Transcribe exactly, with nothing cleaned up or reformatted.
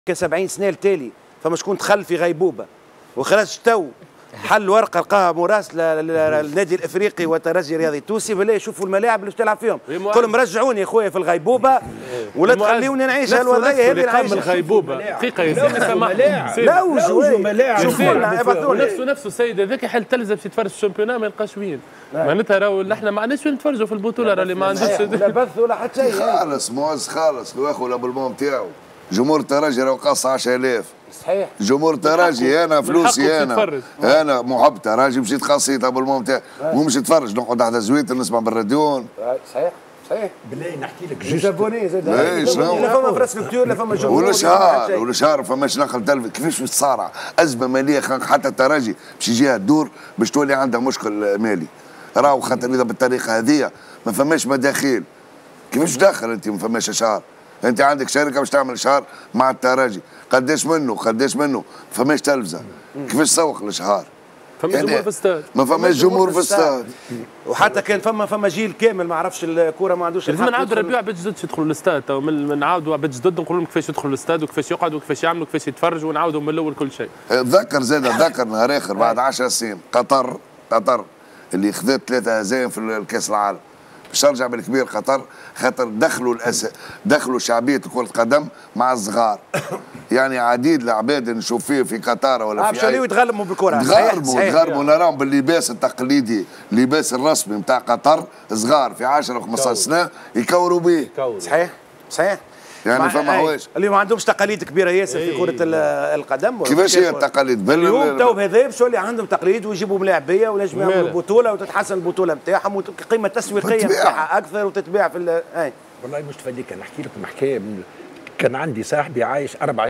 سبعين سنه التالي فما شكون دخل في غيبوبه وخرج تو حل ورقه لقاها مراسله للنادي الافريقي والترجي الرياضي التونسي بالله يشوفوا الملاعب اللي تلعب فيهم كلهم رجعوني يا خويا في الغيبوبه ولا تخليوني نعيش هالوضعيه هذه نعيش الغيبوبه دقيقه يا سيدي لا وجوا ملاعب نفسه نفسه السيد هذاك حل تلزم باش يتفرج في الشامبيونات ما يلقاش وين معناتها راهو احنا ما عندناش وين نتفرجوا في البطوله راه اللي ما عندوش لا بث ولا حتى شيء خالص معز خالص الاخو الابلمون تاعو جمهور الترجي راهو قاص عشرة آلاف صحيح جمهور الترجي انا فلوسي انا انا محب ترجي مشيت خاصيت ابو المهم تاعي مو مش نتفرج نقعد على زويت نسمع بالراديون صحيح صحيح بالله نحكي لك جوست جابوني زاد لا فما فراسكتور لا فما جمهور ولا شهر ولا شهر فماش نقل تلفزيون كيفاش تصارع ازمه ماليه حتى الترجي باش يجيها الدور باش تولي عندها مشكل مالي راهو خاطر اذا بالطريقه هذه ما فماش مداخيل كيفاش داخل انت ما فماش شهر انت عندك شركه باش تعمل شهر مع الترجي قداش منه قداش منه فماش تلفزه كيفاش تسوق لشهر فما جمهور في الاستاد ما فماش جمهور في الاستاد وحتى كان فما فما جيل كامل ما عرفش الكوره ما عندوش لازم نعاودوا نربيو عباد جدد يدخلوا الاستاد تو نعاودوا عباد جدد نقول لهم كيفاش يدخلوا الاستاد وكيفاش يقعدوا وكيفاش يعملوا وكيفاش يتفرجوا ونعاودوا من الاول كل شيء. تذكر زاد تذكر نهار اخر بعد عشر سنين قطر قطر اللي خذت ثلاثه هزايم في الكاس العالم باش ترجع بالكبير قطر خاطر دخلوا الأس... دخلوا شعبيه كره القدم مع الصغار يعني عديد العباد نشوف فيه في قطر ولا في اي يتغلبوا بالكره تغربوا تغربوا نراهم باللباس التقليدي اللباس الرسمي نتاع قطر صغار في عشرة وخمسطاش سنه يكوروا به صحيح صحيح يعني فما هواش اللي ما عندهمش تقاليد كبيره ياسر في كره القدم كيفاش هي التقاليد اليوم تو هذا باش يولي عندهم تقليد ويجيبوا ملاعبيه ونجموا يعملوا بطوله وتتحسن البطوله نتاعهم والقيمه التسويقيه نتاعها اكثر وتتباع في والله مش تفديك نحكي لكم حكايه كان عندي صاحبي عايش اربع